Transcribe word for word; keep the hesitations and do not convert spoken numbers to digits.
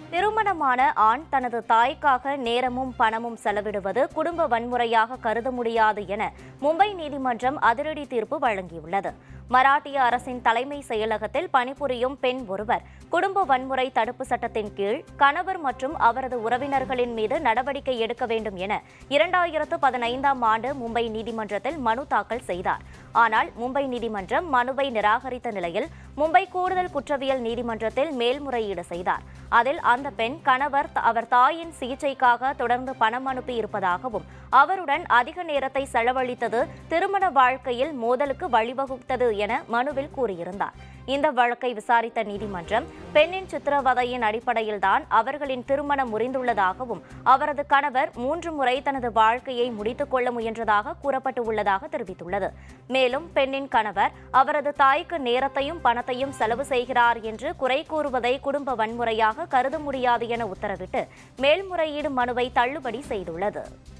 திருமணமான ஆண் தனது தாய்க்காக நேரமும் பணமும் செலவிடுவது குடும்ப வன்முறையாக கருத முடியாது என மும்பை நீதிமன்றம் அதிரடி தீர்ப்பு வழங்கியுள்ளது. மராட்டிய அரசின் தலைமை செயலகத்தில் பணிபுரியும் பெண் ஒருவர் குடும்ப வன்முறை தடுப்பு சட்டத்தின் கீழ் கணவர் மற்றும் அவரது உறவினர்களின் மீது நடவடிக்கை எடுக்க வேண்டும் என இரண்டாயிரத்து பதினைந்தாம் ஆண்டு மும்பை நீதிமன்றத்தில் மனு தாக்கல் செய்தார். ஆனால் மும்பை நீதிமன்றம் மனுவை நிராகரித்த நிலையில் மும்பை கூடுதல் குற்றவியல் நீதிமன்றத்தில் மேல்முறையீடு செய்தார். அதில் அந்த பெண் கணவர் அவர் தாயின் சிகிச்சைக்காக தொடர்ந்து பணம் அனுப்பி இருப்பதாகவும் அவருடன் அதிக நேரத்தை செலவழித்தது திருமண வாழ்க்கையில் மோதலுக்கு வழிவகுத்தது என மனுவில் கூறியிருந்தார். இந்த வழக்கை விசாரித்த நீதிமன்றம் பெண்ணின் சித்திரவதையின் அடிப்படையில்தான் அவர்களின் திருமணம் முறிந்துள்ளதாகவும் அவரது கணவர் மூன்று முறை தனது வாழ்க்கையை முடித்துக் கொள்ள முயன்றதாக கூறப்பட்டுள்ளதாக தெரிவித்துள்ளது. மேலும் பெண்ணின் கணவர் அவரது தாய்க்கு நேரத்தையும் பணத்தையும் செலவு செய்கிறார் என்று குறை கூறுவதை குடும்ப வன்முறையாக கருத முடியாது என உத்தரவிட்டு மேல்முறையீடு மனுவை தள்ளுபடி செய்துள்ளது.